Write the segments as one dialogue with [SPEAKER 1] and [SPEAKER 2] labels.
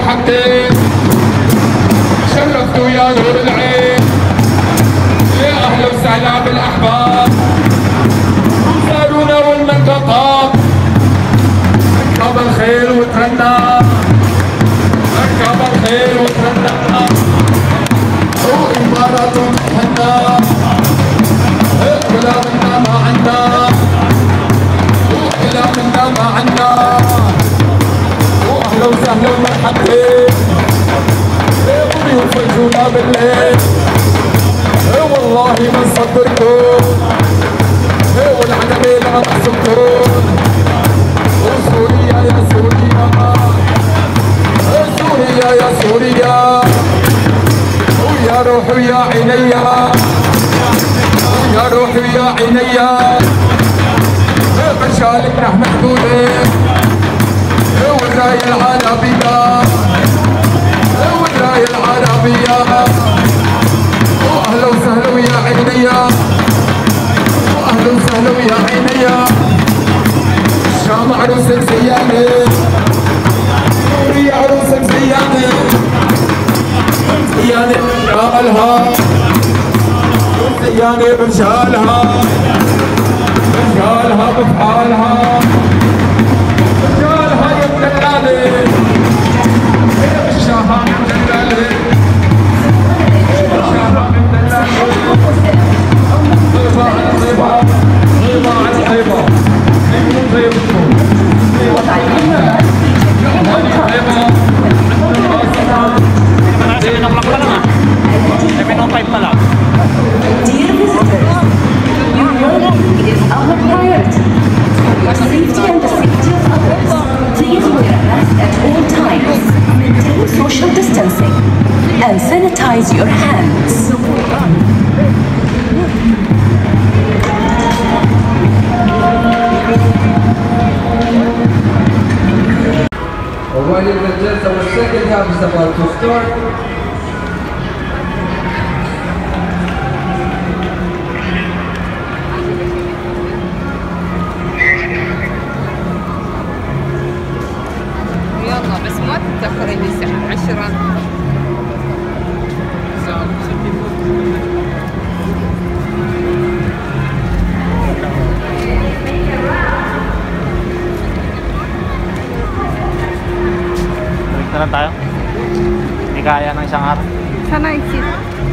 [SPEAKER 1] مرحبتين شرفتوا يا نور العين يا اهلا وسهلا بالاحباب زارونا والمنطقه ركب الخيل وترنى ركب الخيل وترنى وإمارات تهنى ولا منا ما عنا ولا منا ما عنا واهلا وسهلا ومرحبتين ضيوف الجولة بالليل والله ما نصدركم والعلمين لا تحسبكم وسوريا يا سوريا سوريا يا سوريا ويا روحي يا عينيا يا روحي يا عينيا مشالك نحن حدودك والراية العربية والراية العربية واهلا وسهلا ويا عينيا واهلا وسهلا ويا عينيا الشام عروسك زيانة سوريا عروسك زيانة زيانة بمجالها زيانة برجالها برجالها بفعالها برجالها يا مدلالة الشاهة مدلالة الشاهة مدلالة طيبة على طيبة طيبة على طيبة يكون طيبكم
[SPEAKER 2] Dear visitors, your well-being is our priority. For your safety and the safety of others, please wear a mask at all times, maintain social distancing, and sanitize your hands.
[SPEAKER 3] Ladies and gents, our second half is about to start.
[SPEAKER 4] يلا بس ما تتأخرين الساعة 10.
[SPEAKER 5] Na lang tayo. Hindi kaya ng isang araw.
[SPEAKER 4] Sana exit.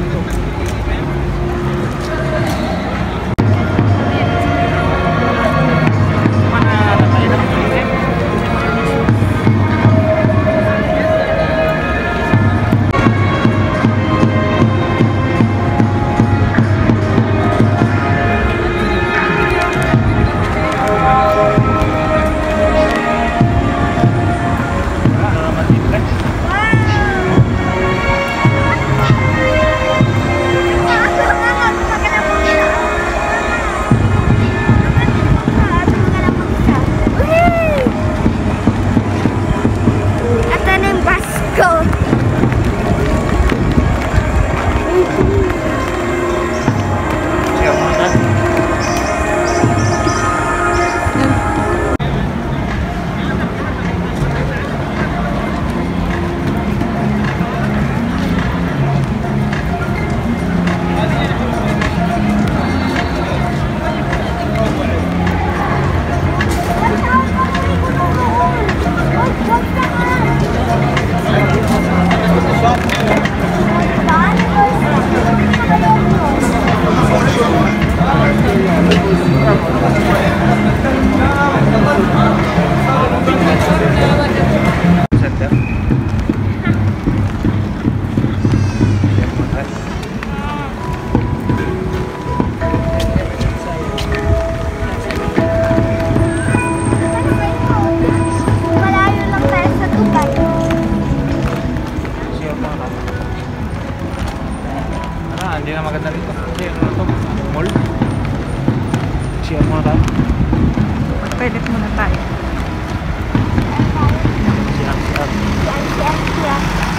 [SPEAKER 5] Hindi na maganda rito. Kasi ano to? Mall. Share muna tayo.
[SPEAKER 4] Mag-toilet muna tayo.
[SPEAKER 5] Share.